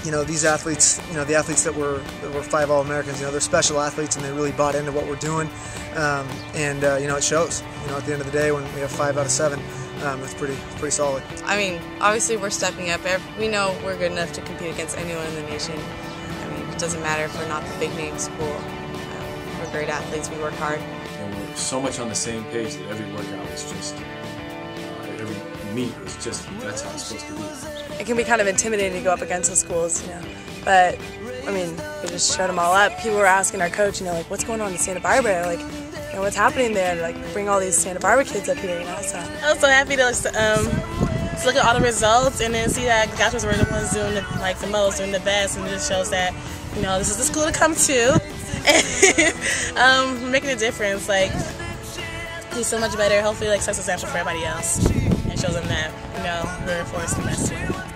these athletes, the athletes that were 5 All-Americans, they're special athletes and they really bought into what we're doing, and it shows. At the end of the day, when we have 5 out of 7, it's pretty solid. I mean, obviously we're stepping up. We know we're good enough to compete against anyone in the nation. I mean, it doesn't matter if we're not the big name school. We're great athletes. We work hard. And we're so much on the same page that every workout is just, every meet is just, that's how it's supposed to be. It can be kind of intimidating to go up against those schools, but I mean, we just showed them all up. People were asking our coach, like, what's going on in Santa Barbara? Like, what's happening there? Like, bring all these Santa Barbara kids up here, So I was so happy to look at all the results and then see that Gauchos were the ones doing the most, doing the best, and it just shows that this is the school to come to, and making a difference. Like, he's so much better. Hopefully, sets an example for everybody else and shows them that we're a force to mess with.